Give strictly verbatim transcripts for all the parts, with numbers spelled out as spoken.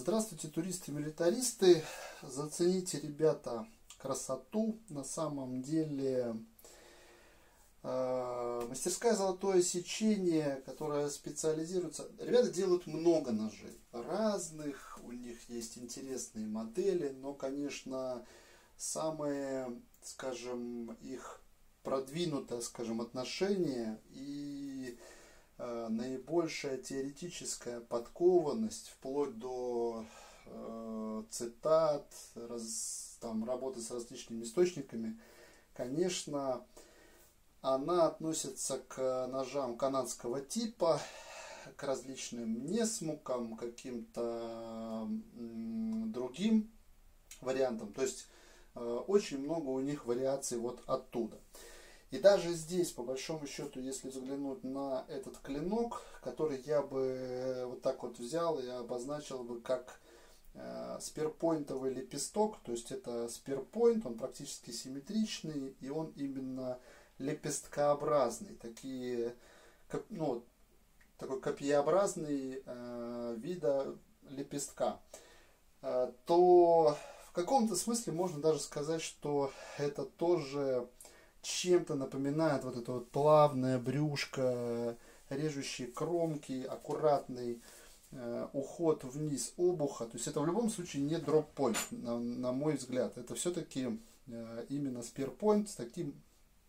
Здравствуйте, туристы-милитаристы. Зацените, ребята, красоту. На самом деле э, мастерская «Золотое сечение», которая специализируется... Ребята делают много ножей разных, у них есть интересные модели, но, конечно, самое, скажем, их продвинутое, скажем, отношение и наибольшая теоретическая подкованность, вплоть до э, цитат, раз, там, работы с различными источниками, конечно, она относится к ножам канадского типа, к различным несмукам, каким-то другим вариантам. То есть э, очень много у них вариаций вот оттуда. И даже здесь, по большому счету, если взглянуть на этот клинок, который я бы вот так вот взял и обозначил бы как э, спирпойнтовый лепесток, то есть это спирпойнт, он практически симметричный, и он именно лепесткообразный, такие, ну, такой копьеобразный э, вида лепестка, э, то в каком-то смысле можно даже сказать, что это тоже чем-то напоминает вот это вот плавное брюшко, режущие кромки, аккуратный э, уход вниз обуха. То есть это в любом случае не дроп-пойнт, на, на мой взгляд. Это все-таки э, именно спир-пойнт с таким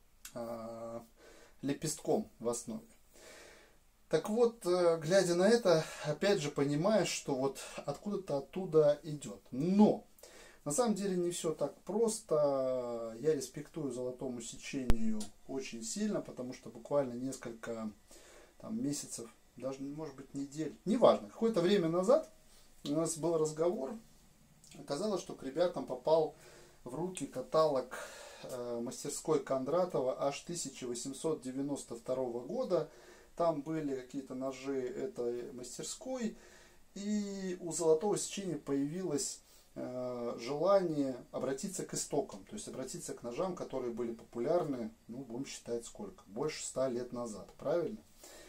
э, лепестком в основе. Так вот, э, глядя на это, опять же понимаешь, что вот откуда-то оттуда идет. Но на самом деле не все так просто. Я респектую «Золотому сечению» очень сильно, потому что буквально несколько там, месяцев, даже может быть недель, неважно, какое-то время назад у нас был разговор. Оказалось, что к ребятам попал в руки каталог э, мастерской Кондратова аж тысяча восемьсот девяносто второго года. Там были какие-то ножи этой мастерской, и у «Золотого сечения» появилось желание обратиться к истокам, то есть обратиться к ножам, которые были популярны, ну, будем считать сколько, больше ста лет назад, правильно?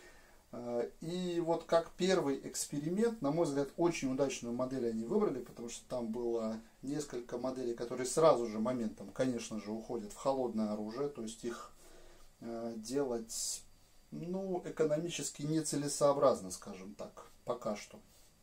И вот как первый эксперимент, на мой взгляд, очень удачную модель они выбрали, потому что там было несколько моделей, которые сразу же моментом, конечно же, уходят в холодное оружие, то есть их делать, ну, экономически нецелесообразно, скажем так, пока что.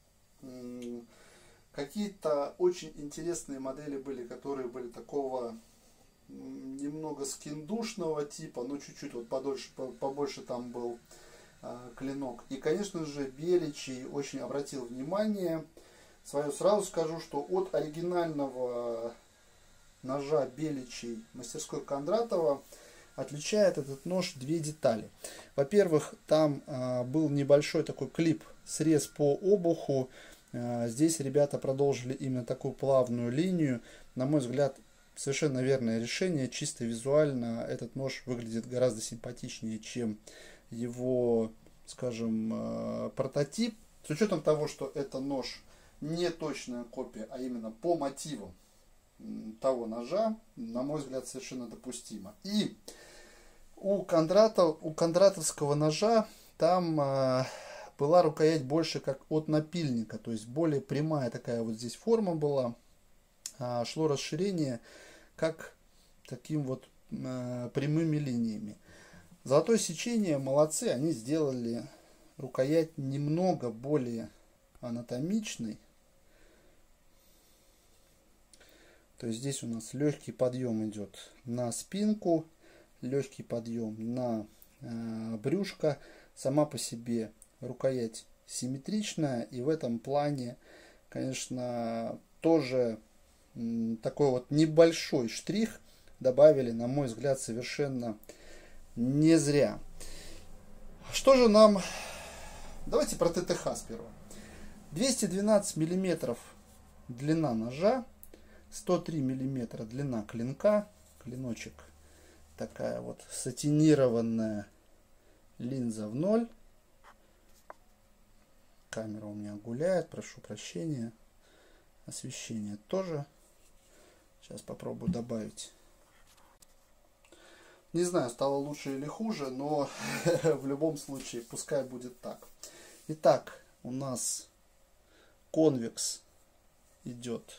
Какие-то очень интересные модели были, которые были такого немного скиндушного типа, но чуть-чуть вот подольше, побольше там был э, клинок. И, конечно же, Беличий очень обратил внимание. Свое сразу скажу, что от оригинального ножа Беличий мастерской Кондратова отличает этот нож две детали. Во-первых, там э, был небольшой такой клип, срез по обуху. Здесь ребята продолжили именно такую плавную линию. На мой взгляд, совершенно верное решение. Чисто визуально этот нож выглядит гораздо симпатичнее, чем его, скажем, прототип. С учетом того, что это нож не точная копия, а именно по мотивам того ножа, на мой взгляд, совершенно допустимо. И у Кондратов, у кондратовского ножа там была рукоять больше как от напильника, то есть более прямая такая вот здесь форма была, а шло расширение как таким вот э, прямыми линиями. «Золотое сечение» молодцы, они сделали рукоять немного более анатомичной. То есть здесь у нас легкий подъем идет на спинку, легкий подъем на э, брюшко, сама по себе рукоять симметричная, и в этом плане, конечно, тоже такой вот небольшой штрих добавили, на мой взгляд, совершенно не зря. Что же нам... Давайте про ТТХ сперва. двести двенадцать миллиметров длина ножа, сто три миллиметра длина клинка, клиночек такая вот сатинированная линза в ноль. Камера у меня гуляет, прошу прощения. Освещение тоже. Сейчас попробую добавить. Не знаю, стало лучше или хуже, но в любом случае пускай будет так. Итак, у нас конвекс идет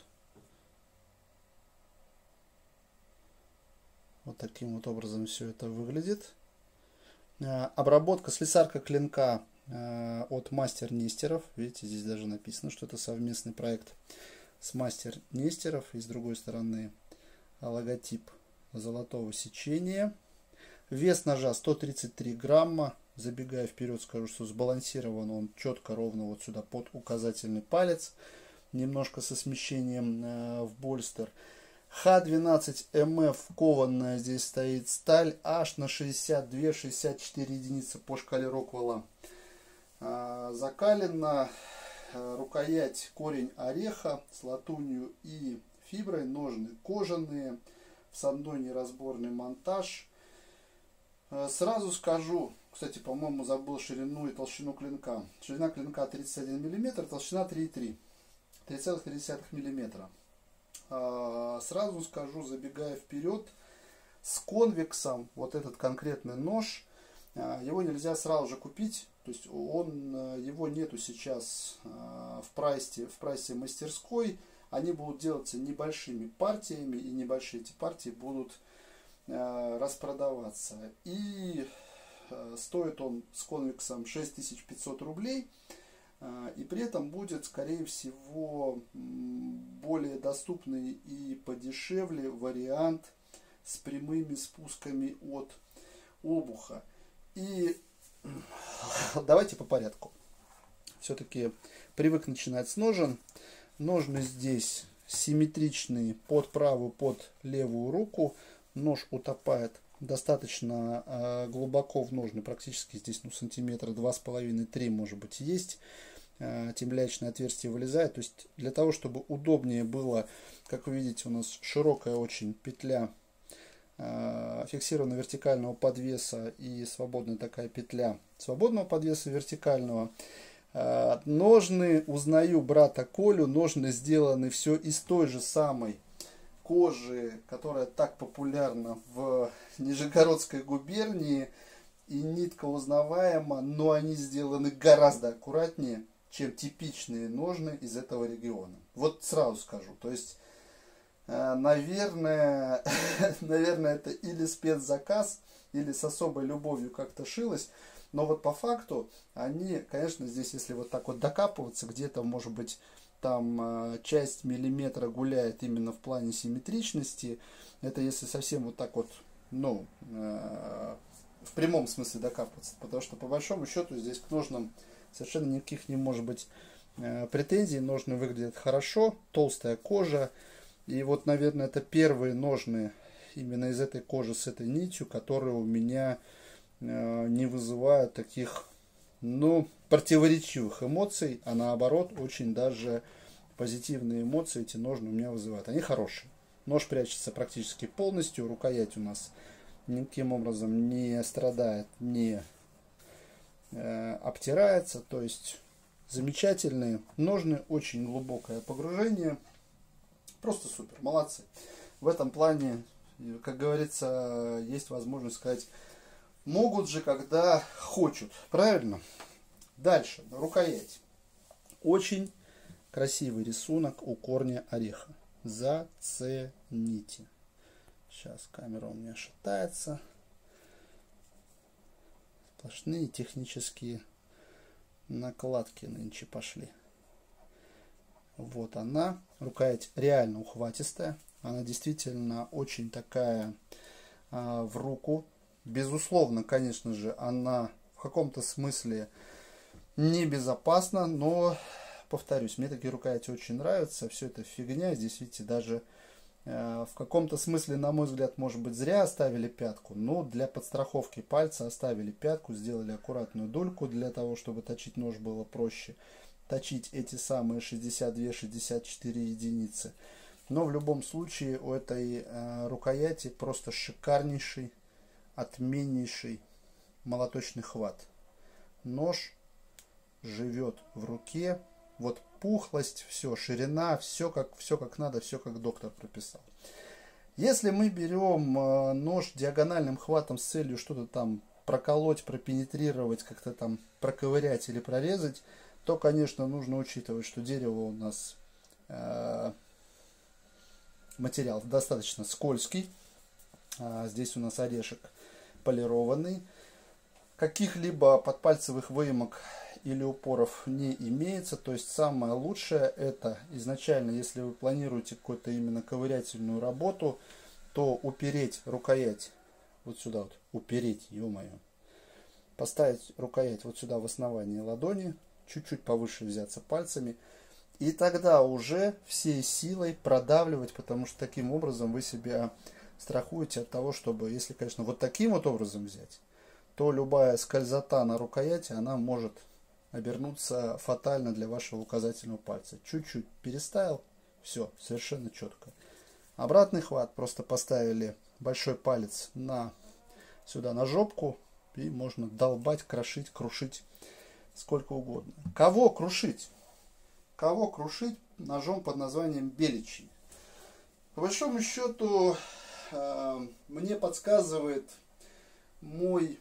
вот таким вот образом все это выглядит. Обработка, слесарка клинка от Мастер Нестеров. Видите, здесь даже написано, что это совместный проект с Мастер Нестеров. И с другой стороны логотип золотого сечения. Вес ножа сто тридцать три грамма. Забегая вперед, скажу, что сбалансирован он четко, ровно вот сюда под указательный палец. Немножко со смещением э, в больстер. ха двенадцать эм эф кованная здесь стоит сталь аж на шестьдесят две — шестьдесят четыре единицы по шкале Роквелла. Э, закалена э, рукоять корень ореха с латунью и фиброй. Ножны кожаные. Всадной неразборный монтаж. Э, сразу скажу. Кстати, по-моему, забыл ширину и толщину клинка. Ширина клинка тридцать один миллиметр, толщина три и три. три целых три десятых миллиметра. Сразу скажу, забегая вперед, с конвексом вот этот конкретный нож, его нельзя сразу же купить. То есть он, его нету сейчас в прайсе, в прайсе мастерской. Они будут делаться небольшими партиями, и небольшие эти партии будут распродаваться. И стоит он с конвексом шесть тысяч пятьсот рублей. И при этом будет, скорее всего, более доступный и подешевле вариант с прямыми спусками от обуха. И давайте по порядку. Все-таки привык начинать с ножен. Ножны здесь симметричные под правую, под левую руку. Нож утопает достаточно э, глубоко в ножны, практически здесь ну, сантиметра два с половиной — три может быть есть. Э, темлячное отверстие вылезает. То есть для того, чтобы удобнее было, как вы видите, у нас широкая очень петля э, фиксированного вертикального подвеса и свободная такая петля свободного подвеса вертикального. Э, ножны, узнаю брата Колю, ножны сделаны все из той же самой кожи, которая так популярна в Нижегородской губернии, и нитка узнаваема, но они сделаны гораздо аккуратнее, чем типичные ножны из этого региона. Вот сразу скажу. То есть, наверное, наверное, это или спецзаказ, или с особой любовью как-то шилось. Но вот по факту они, конечно, здесь, если вот так вот докапываться, где-то, может быть, там часть миллиметра гуляет именно в плане симметричности. Это если совсем вот так вот, ну, в прямом смысле докапываться. Потому что по большому счету здесь к ножнам совершенно никаких не может быть претензий. Ножны выглядят хорошо, толстая кожа. И вот, наверное, это первые ножны именно из этой кожи с этой нитью, которые у меня не вызывают таких, ну, противоречивых эмоций, а наоборот очень даже позитивные эмоции эти ножны у меня вызывают. Они хорошие. Нож прячется практически полностью, рукоять у нас никаким образом не страдает, не э, обтирается. То есть замечательные ножны, очень глубокое погружение. Просто супер, молодцы. В этом плане, как говорится, есть возможность сказать, могут же, когда хочут. Правильно? Дальше, рукоять. Очень красивый рисунок у корня ореха. Зацените. Сейчас камера у меня шатается. Сплошные технические накладки нынче пошли. Вот она. Рукоять реально ухватистая. Она действительно очень такая а, в руку. Безусловно, конечно же, она в каком-то смысле небезопасна, но, повторюсь, мне такие рукояти очень нравятся. Все это фигня. Здесь, видите, даже э, в каком-то смысле, на мой взгляд, может быть, зря оставили пятку. Но для подстраховки пальца оставили пятку, сделали аккуратную дульку для того, чтобы точить нож было проще. Точить эти самые шестьдесят две — шестьдесят четыре единицы. Но в любом случае у этой э, рукояти просто шикарнейший, отменнейший молоточный хват. Нож живет в руке. Вот пухлость, все, ширина, все как, все как надо, все как доктор прописал. Если мы берем э, нож диагональным хватом с целью что-то там проколоть, пропенетрировать, как-то там проковырять или прорезать, то, конечно, нужно учитывать, что дерево у нас э, материал достаточно скользкий. А здесь у нас орешек полированный. Каких-либо подпальцевых выемок или упоров не имеется. То есть самое лучшее это изначально, если вы планируете какую-то именно ковырятельную работу, то упереть рукоять вот сюда, вот, упереть, ё-моё. Поставить рукоять вот сюда в основании ладони, чуть-чуть повыше взяться пальцами. И тогда уже всей силой продавливать, потому что таким образом вы себя страхуете от того, чтобы, если, конечно, вот таким вот образом взять, то любая скользота на рукояти, она может обернуться фатально для вашего указательного пальца. Чуть-чуть переставил, все, совершенно четко. Обратный хват, просто поставили большой палец на, сюда на жопку, и можно долбать, крошить, крушить сколько угодно. Кого крушить? Кого крушить ножом под названием беличий? По большому счету, э, мне подсказывает мой,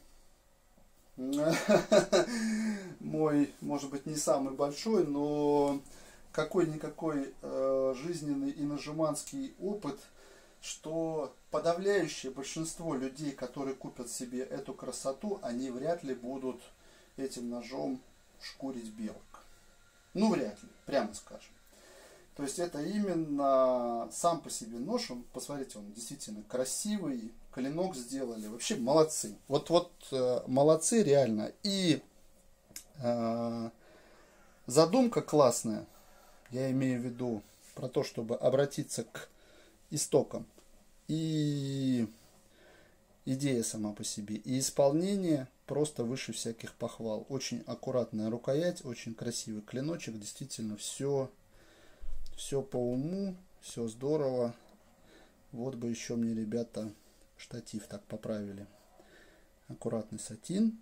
мой, может быть, не самый большой, но какой-никакой э, жизненный и нажиманский опыт, что подавляющее большинство людей, которые купят себе эту красоту, они вряд ли будут этим ножом шкурить белок. Ну, вряд ли, прямо скажем. То есть это именно сам по себе нож, он, посмотрите, он действительно красивый, клинок сделали, вообще молодцы. Вот, вот э, молодцы реально. И э, задумка классная, я имею в виду про то, чтобы обратиться к истокам. И идея сама по себе, и исполнение просто выше всяких похвал. Очень аккуратная рукоять, очень красивый клиночек, действительно все, все по уму, все здорово. Вот бы еще мне ребята штатив так поправили. Аккуратный сатин.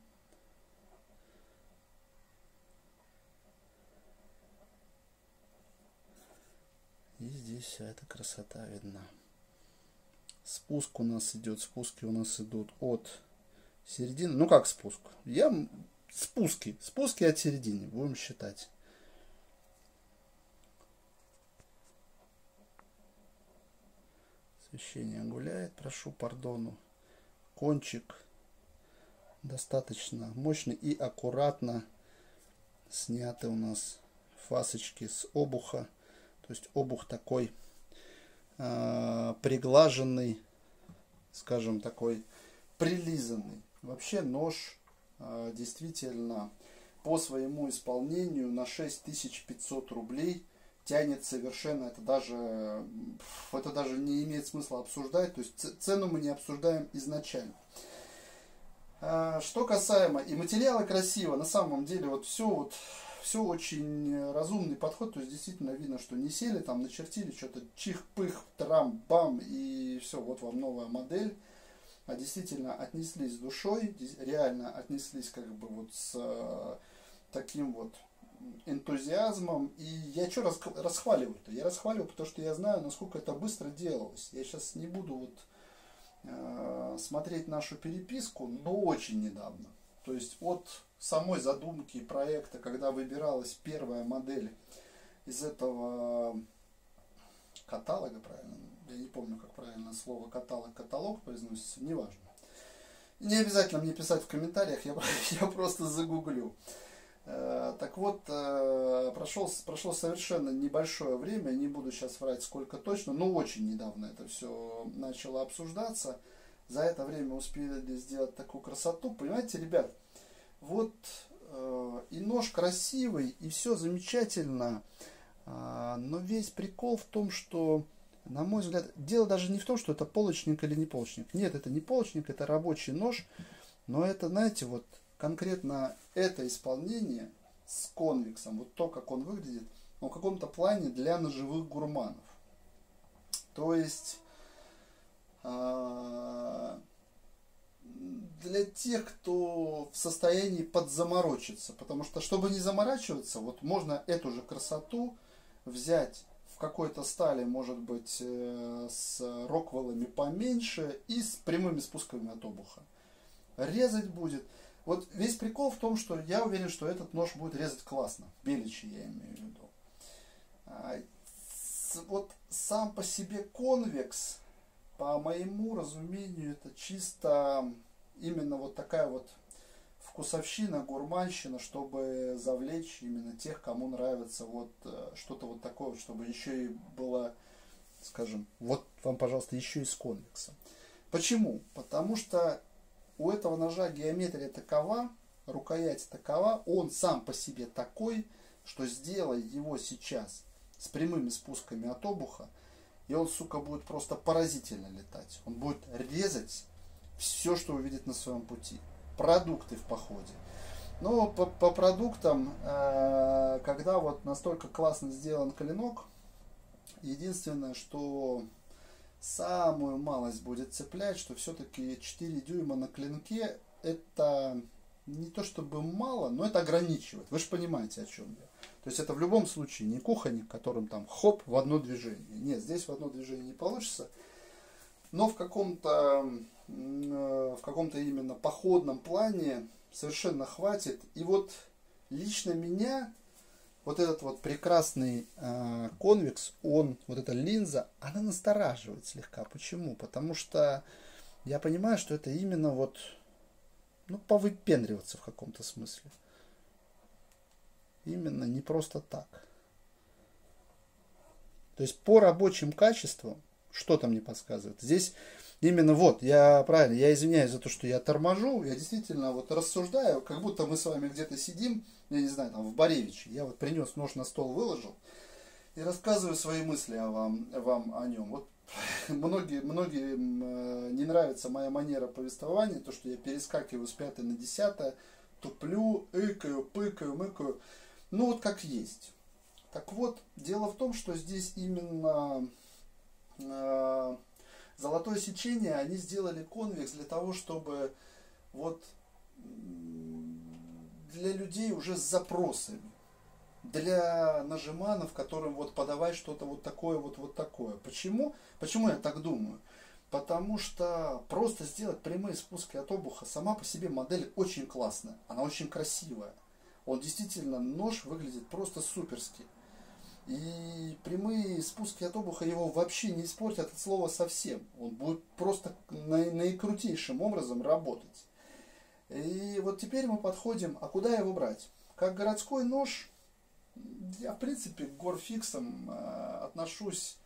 И здесь вся эта красота видна. Спуск у нас идет, спуски у нас идут от середины. Ну как спуск? Я спуски, спуски от середины будем считать. Освещение гуляет, прошу пардону. Кончик достаточно мощный и аккуратно сняты у нас фасочки с обуха. То есть обух такой э, приглаженный, скажем, такой прилизанный. Вообще нож э, действительно по своему исполнению на шесть тысяч пятьсот рублей тянет совершенно. Это даже, это даже не имеет смысла обсуждать. То есть цену мы не обсуждаем изначально. Э, что касаемо и материала красиво, на самом деле вот все вот все очень разумный подход, то есть действительно видно, что не сели, там начертили что-то чих-пых, трам-бам, и все, вот вам новая модель, а действительно отнеслись с душой, реально отнеслись как бы вот с э, таким вот энтузиазмом. И я что расхваливаю-то? Я расхваливаю, потому что я знаю, насколько это быстро делалось. Я сейчас не буду вот э, смотреть нашу переписку, но очень недавно. То есть от самой задумки проекта, когда выбиралась первая модель из этого каталога, правильно, я не помню, как правильно слово каталог, каталог произносится, неважно. Не обязательно мне писать в комментариях, я, я просто загуглю. Так вот, прошло, прошло совершенно небольшое время, не буду сейчас врать сколько точно, но очень недавно это все начало обсуждаться. За это время успели сделать такую красоту. Понимаете, ребят, вот э, и нож красивый, и все замечательно, э, но весь прикол в том, что, на мой взгляд, дело даже не в том, что это полочник или не полочник. Нет, это не полочник, это рабочий нож, но это, знаете, вот конкретно это исполнение с конвексом, вот то, как он выглядит, в каком-то плане для ножевых гурманов. То есть э, для тех, кто в состоянии подзаморочиться, потому что, чтобы не заморачиваться, вот можно эту же красоту взять в какой-то стали, может быть, э, с роквеллами поменьше и с прямыми спусками от обуха. Резать будет. Вот весь прикол в том, что я уверен, что этот нож будет резать классно. Беличий, я имею в виду. вот сам по себе конвекс, по моему разумению, это чисто именно вот такая вот вкусовщина, гурманщина, чтобы завлечь именно тех, кому нравится вот что-то вот такое, чтобы еще и было, скажем, вот вам, пожалуйста, еще и с конвексом. Почему? Потому что у этого ножа геометрия такова, рукоять такова, он сам по себе такой, что сделай его сейчас с прямыми спусками от обуха, и он, сука, будет просто поразительно летать. Он будет резать все, что увидит на своем пути. Продукты в походе. Но по, по продуктам, э, когда вот настолько классно сделан клинок, единственное, что самую малость будет цеплять, что все-таки четыре дюйма на клинке это не то чтобы мало, но это ограничивает. Вы же понимаете, о чем я. То есть это в любом случае не кухонник, которым там хоп в одно движение. Нет, здесь в одно движение не получится. Но в каком-то в каком-то именно походном плане совершенно хватит. И вот лично меня вот этот вот прекрасный э, конвекс, он, вот эта линза, она настораживает слегка. Почему? Потому что я понимаю, что это именно вот, ну, повыпендриваться в каком-то смысле. Именно не просто так. То есть по рабочим качествам, что там мне подсказывает? Здесь именно вот, я правильно, я извиняюсь за то, что я торможу, я действительно вот рассуждаю, как будто мы с вами где-то сидим, я не знаю, там в Боревиче, я вот принес нож на стол, выложил и рассказываю свои мысли о вам, вам о нем. Вот многие, многим не нравится моя манера повествования, то, что я перескакиваю с пятой на десятое, туплю, ыкаю, пыкаю, мыкаю, ну вот как есть. Так вот, дело в том, что здесь именно э, золотое сечение, они сделали конвекс для того, чтобы вот для людей уже с запросами, для нажиманов, которым вот подавай что-то вот такое, вот, вот такое. Почему? Почему я так думаю? Потому что просто сделать прямые спуски от обуха, сама по себе модель очень классная, она очень красивая. Он действительно, нож выглядит просто суперски. И прямые спуски от обуха его вообще не испортят от слова совсем. Он будет просто наикрутейшим образом работать. И вот теперь мы подходим, а куда его брать? Как городской нож, я в принципе к горфиксам отношусь,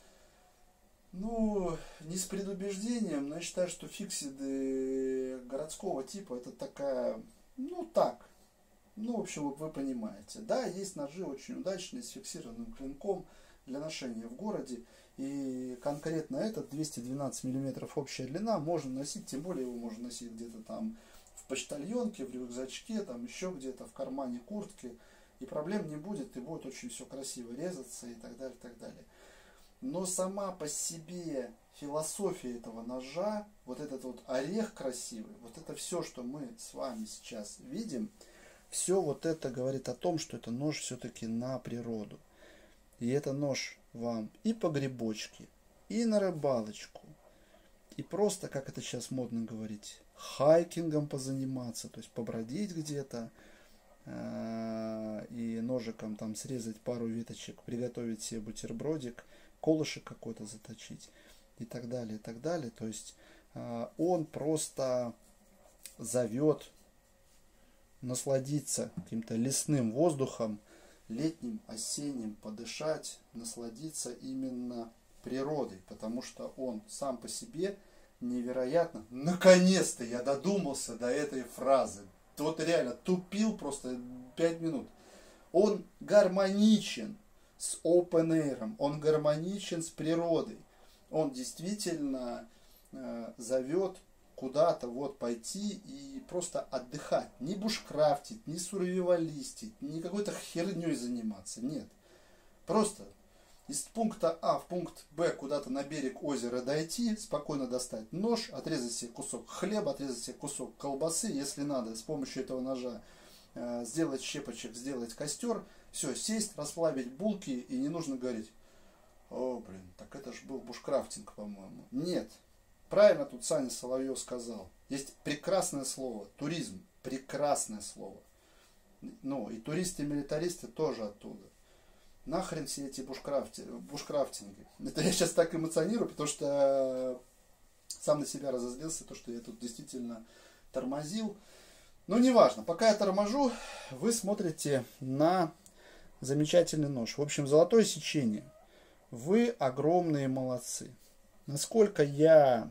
ну, не с предубеждением, но я считаю, что фиксиды городского типа это такая, ну так, ну, в общем, вы понимаете. Да, есть ножи очень удачные с фиксированным клинком для ношения в городе. И конкретно этот двести двенадцать миллиметров общая длина можно носить, тем более его можно носить где-то там в почтальонке, в рюкзачке, там еще где-то в кармане куртки. И проблем не будет, и будет очень все красиво резаться и так далее, и так далее. Но сама по себе философия этого ножа, вот этот вот орех красивый, вот это все, что мы с вами сейчас видим, все вот это говорит о том, что это нож все-таки на природу. И это нож вам и по грибочке, и на рыбалочку, и просто, как это сейчас модно говорить, хайкингом позаниматься, то есть побродить где-то, и ножиком там срезать пару веточек, приготовить себе бутербродик, колышек какой-то заточить и так далее, и так далее. То есть он просто зовет насладиться каким-то лесным воздухом, летним, осенним, подышать, насладиться именно природой, потому что он сам по себе невероятно. Наконец-то я додумался до этой фразы. Вот реально тупил просто пять минут. Он гармоничен с open air, он гармоничен с природой. Он действительно э, зовет куда-то вот пойти и просто отдыхать. Не бушкрафтить, не сурвивалистить, не какой-то херней заниматься. Нет. Просто из пункта А в пункт Б куда-то на берег озера дойти, спокойно достать нож, отрезать себе кусок хлеба, отрезать себе кусок колбасы, если надо, с помощью этого ножа э, сделать щепочек, сделать костер, все, сесть, расплавить булки, и не нужно говорить: о, блин, так это же был бушкрафтинг, по-моему. Нет. Правильно тут Саня Соловьев сказал. Есть прекрасное слово. Туризм. Прекрасное слово. Ну, и туристы-милитаристы тоже оттуда. нахрен все эти бушкрафти, бушкрафтинги. Это я сейчас так эмоционирую, потому что сам на себя разозлился, то, что я тут действительно тормозил. Но неважно, пока я торможу, вы смотрите на замечательный нож. В общем, золотое сечение. Вы огромные молодцы. Насколько я,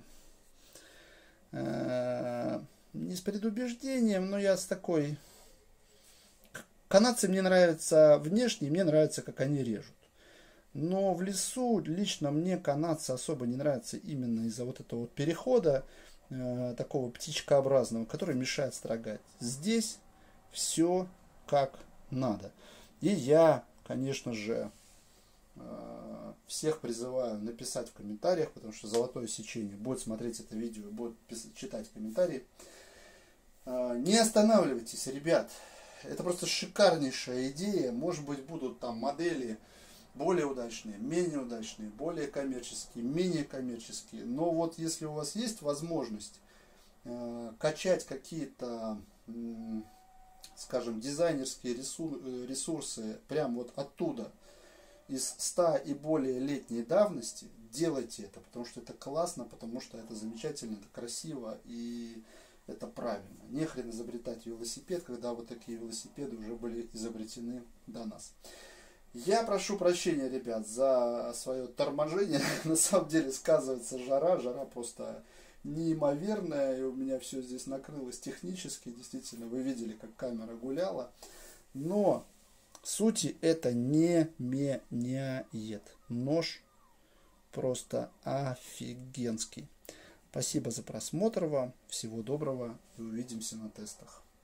э, не с предубеждением, но я с такой... Канадцы мне нравятся внешне, мне нравится, как они режут. Но в лесу лично мне канадцы особо не нравятся именно из-за вот этого вот перехода, э, такого птичкообразного, который мешает строгать. Здесь все как надо. И я, конечно же, э, всех призываю написать в комментариях, потому что золотое сечение будет смотреть это видео, будет писать, читать комментарии. Э, не останавливайтесь, ребят. Это просто шикарнейшая идея. Может быть, будут там модели более удачные, менее удачные, более коммерческие, менее коммерческие. Но вот если у вас есть возможность э, качать какие-то, э, скажем, дизайнерские ресур ресурсы прямо вот оттуда, из ста и более летней давности, делайте это, потому что это классно, потому что это замечательно, это красиво и это правильно. Не хрен изобретать велосипед, когда вот такие велосипеды уже были изобретены до нас. Я прошу прощения, ребят, за свое торможение. На самом деле сказывается жара. Жара просто неимоверная. И у меня все здесь накрылось технически. Действительно, вы видели, как камера гуляла. Но сути это не меняет. Нож просто офигенский. Спасибо за просмотр вам. Всего доброго и увидимся на тестах.